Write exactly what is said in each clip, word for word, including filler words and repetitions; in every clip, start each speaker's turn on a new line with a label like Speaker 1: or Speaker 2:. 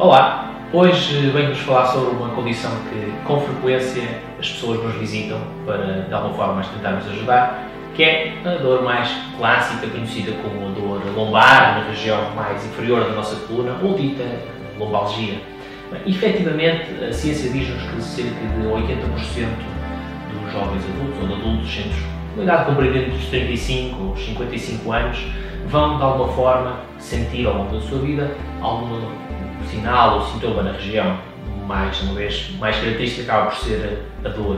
Speaker 1: Olá, hoje venho-vos falar sobre uma condição que com frequência as pessoas nos visitam para de alguma forma tentarmos ajudar, que é a dor mais clássica, conhecida como a dor lombar, na região mais inferior da nossa coluna, ou dita lombalgia. Bem, efetivamente, a ciência diz-nos que cerca de oitenta por cento dos jovens adultos ou de adultos entre a idade compreendida entre os trinta e cinco ou os cinquenta e cinco anos vão de alguma forma sentir ao longo da sua vida algum sinal ou sintoma na região. Mais uma vez, mais característica acaba por ser a dor.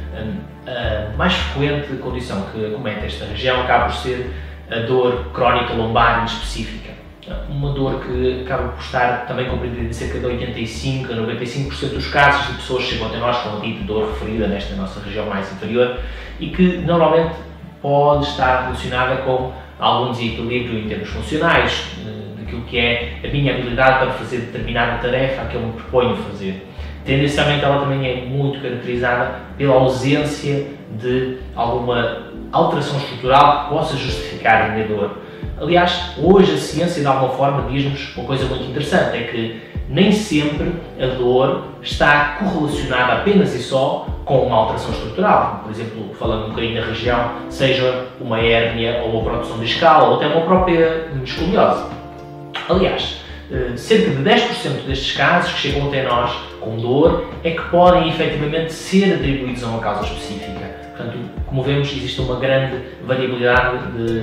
Speaker 1: A mais frequente condição que acomete esta região acaba por ser a dor crónica lombar específica. Uma dor que acaba por estar também compreendida em cerca de oitenta e cinco a noventa e cinco por cento dos casos de pessoas que chegam até nós com a dita dor referida nesta nossa região mais inferior e que normalmente pode estar relacionada com algum desequilíbrio em termos funcionais, daquilo que é a minha habilidade para fazer determinada tarefa a que eu me proponho fazer. Tendencialmente ela também é muito caracterizada pela ausência de alguma alteração estrutural que possa justificar a minha dor. Aliás, hoje a ciência de alguma forma diz-nos uma coisa muito interessante, é que nem sempre a dor está correlacionada apenas e só com uma alteração estrutural. Por exemplo, falando um bocadinho da região, seja uma hérnia ou uma protusão discal ou até uma própria escoliose. Aliás, cerca de dez por cento destes casos que chegam até nós com dor é que podem efetivamente ser atribuídos a uma causa específica. Portanto, como vemos, existe uma grande variabilidade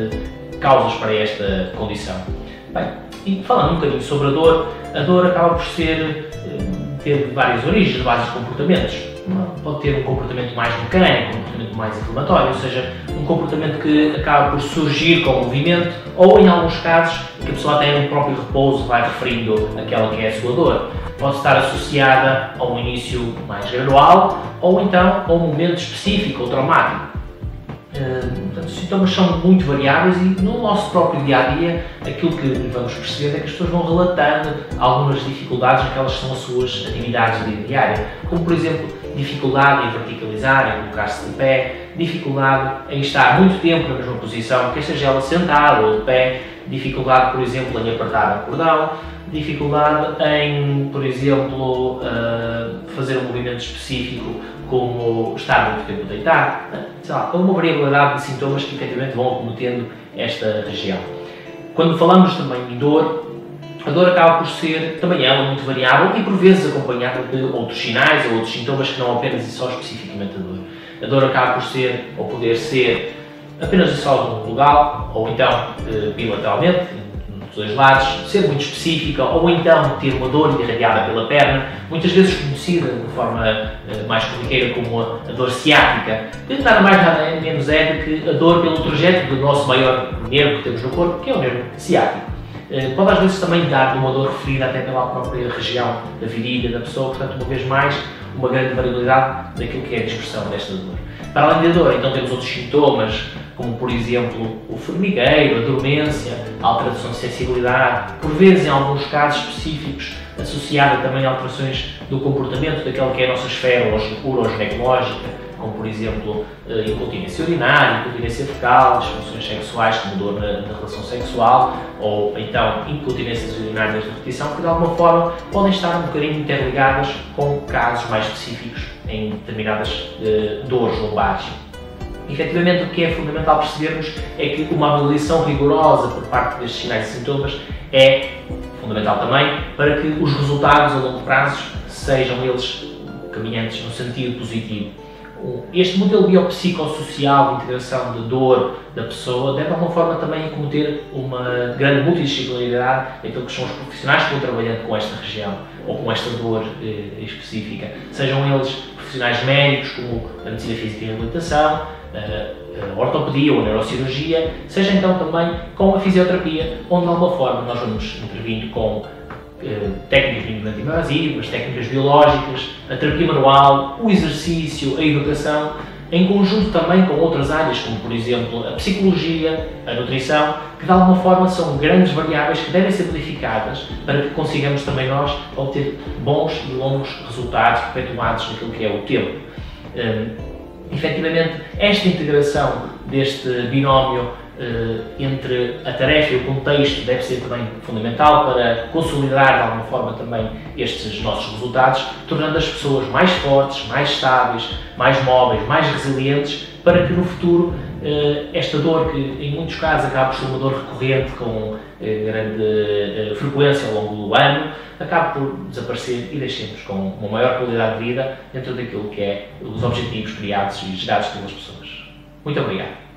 Speaker 1: de causas para esta condição. Bem, e falando um bocadinho sobre a dor, a dor acaba por ser, ter várias origens, vários comportamentos. Pode ter um comportamento mais mecânico, um comportamento mais inflamatório, ou seja, um comportamento que acaba por surgir com o movimento, ou em alguns casos, que a pessoa até no próprio repouso vai referindo aquela que é a sua dor. Pode estar associada a um início mais gradual, ou então a um momento específico ou traumático. Portanto, os sintomas são muito variáveis e no nosso próprio dia-a-dia aquilo que vamos perceber é que as pessoas vão relatando algumas dificuldades naquelas que são as suas atividades do dia diário, como por exemplo, dificuldade em verticalizar, em colocar-se de pé, dificuldade em estar muito tempo na mesma posição, quer seja ela sentada ou de pé, dificuldade, por exemplo, em apertar o cordão, dificuldade em, por exemplo, fazer um movimento específico como estar muito tempo deitado. Sei lá, há uma variabilidade de sintomas que efetivamente vão acometendo esta região. Quando falamos também em dor, a dor acaba por ser também ela muito variável e por vezes acompanhada de outros sinais ou outros sintomas que não apenas e só especificamente a dor. A dor acaba por ser ou poder ser apenas e só de um lugar ou então bilateralmente, dos dois lados, ser muito específica ou então ter uma dor irradiada pela perna, muitas vezes conhecida de forma uh, mais corriqueira como a, a dor ciática, que nada mais nada menos é do que a dor pelo trajeto do nosso maior nervo que temos no corpo, que é o nervo ciático. Uh, pode às vezes também dar uma dor referida até pela própria região da virilha da pessoa, portanto, uma vez mais, uma grande variabilidade daquilo que é a expressão desta dor. Para além da dor, então temos outros sintomas, como por exemplo o formigueiro, a dormência, a alteração de sensibilidade, por vezes em alguns casos específicos associada também a alterações do comportamento daquela que é a nossa esfera uroginecológica, como por exemplo incontinência urinária, incontinência fecal, disfunções sexuais como dor na, na relação sexual ou então incontinências urinárias de repetição que de alguma forma podem estar um bocadinho interligadas com casos mais específicos em determinadas uh, dores lombares. Efetivamente, o que é fundamental percebermos é que uma avaliação rigorosa por parte destes sinais e sintomas é fundamental também para que os resultados a longo prazo sejam eles caminhantes no sentido positivo. Este modelo biopsicossocial de integração de dor da pessoa deve de alguma forma também cometer uma grande multidisciplinaridade daquilo que são os profissionais que estão trabalhando com esta região ou com esta dor eh, específica. Sejam eles profissionais médicos como a medicina física e reabilitação, a ortopedia ou a neurocirurgia, seja então também com a fisioterapia, onde de alguma forma nós vamos intervindo com técnicas minimamente invasivas, técnicas biológicas, a terapia manual, o exercício, a educação, em conjunto também com outras áreas, como por exemplo a psicologia, a nutrição, que de alguma forma são grandes variáveis que devem ser modificadas para que consigamos também nós obter bons e longos resultados perpetuados naquilo que é o tempo. Um, efetivamente, esta integração deste binómio entre a tarefa e o contexto deve ser também fundamental para consolidar de alguma forma também estes nossos resultados, tornando as pessoas mais fortes, mais estáveis, mais móveis, mais resilientes, para que no futuro esta dor, que em muitos casos acaba por ser uma dor recorrente com grande frequência ao longo do ano, acabe por desaparecer e deixemos com uma maior qualidade de vida dentro daquilo que é os objetivos criados e gerados pelas pessoas. Muito obrigado.